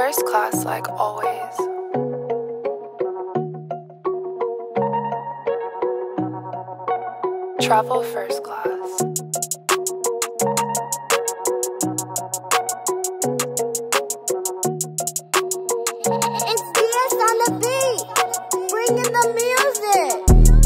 First class like always. Travel first class. It's DS on the beat, bringing the music.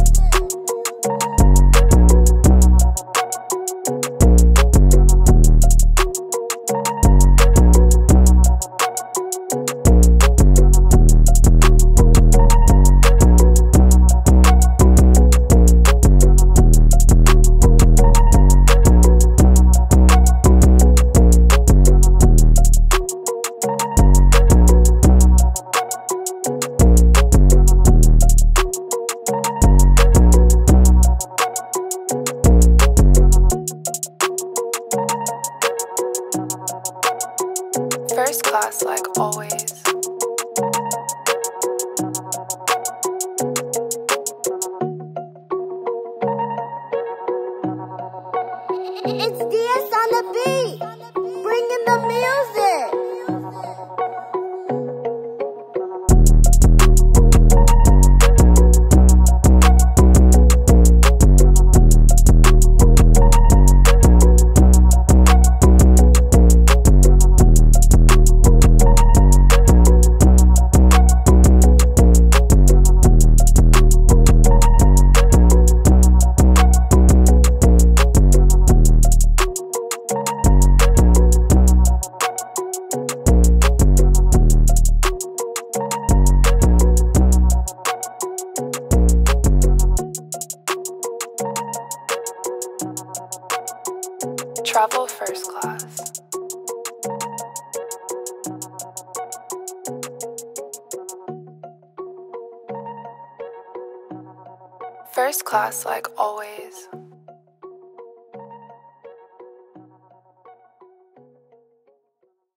First class like always. It's DS on the beat, bringing the music. Travel first class. First class like always.